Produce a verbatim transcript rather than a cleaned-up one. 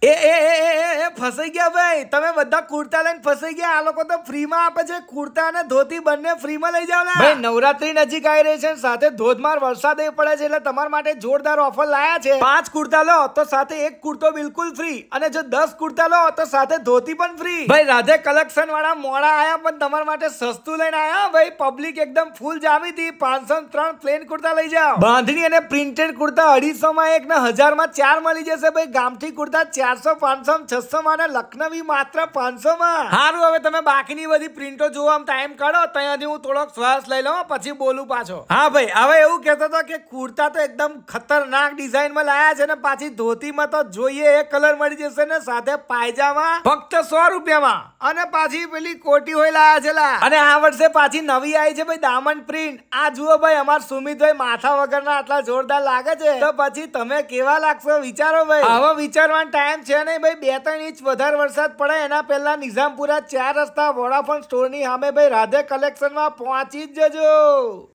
એ એ એ એ એ ફસાઈ ગયા ભાઈ, તમે બધા કુર્તા લઈને ફસાઈ ગયા. આ લોકો તો ફ્રીમાં આપે છે, કુર્તા અને ધોતી બંને ફ્રીમાં લઈ જાવ. ભાઈ નવરાત્રી નજીક આવી રહી છે, સાથે ધોધમાર વરસાદ પડે છે, એટલે તમારા માટે જોરદાર ઓફર લાયા છે. પાંચ કુર્તા લો તો સાથે એક કુર્તો બિલકુલ ફ્રી, અને જો દસ કુર્તા લો તો સાથે ધોતી પણ ફ્રી. ભાઈ રાધે કલેક્શન વાળા મોડા આયા, પણ તમારા માટે સસ્તું લઈને આયા. ભાઈ પબ્લિક એકદમ ફૂલ જામી હતી. પાંચસો ત્રણ પ્લેન કુર્તા લઈ જાઓ. બાંધણી અને પ્રિન્ટેડ કુર્તા અઢીસો માં એક ને હજાર માં ચાર મળી જશે. ભાઈ ગામઠી કુર્તા ચારસો પાંચસો છસો માં, લખનવી માત્ર પાંચસો માં. સારું, હવે તમે બાકીની બધી પ્રિન્ટો જોવા ટાઈમ કાઢો, ત્યાંથી હું થોડોક શ્વાસ લઈ લઉં, પછી બોલું પાછો. હા ભાઈ, હવે એવું કહેતો હતો કે કુર્તા તો એકદમ ખતરનાક ડિઝાઇન માં લાયા છે, ને પાછી ધોતીમાં તો જોઈએ એ કલર મળી જશે, ને સાથે પાયજામા ફક્ત સો રૂપિયામાં, અને પાછી પેલી કોટી હોય લાયા છે લા. અને આ વર્ષે પાછી નવી આવી છે ભાઈ દામન પ્રિન્ટ. આ જુઓ ભાઈ, અમાર સુમિતભાઈ માથા વગરના આટલા જોરદાર લાગે છે, તો પછી તમે કેવા લાગશો વિચારો ભાઈ. હવે વિચારવાનો ટાઈમ છે નહીં ભાઈ. બે ત્રણ ઇંચ વધારે વરસાદ પડે એના પહેલા નિઝામપુરા ચાર રસ્તા વોડાફોન સ્ટોર ની સામે ભાઈ રાધે કલેક્શન માં પહોંચી જ જજો.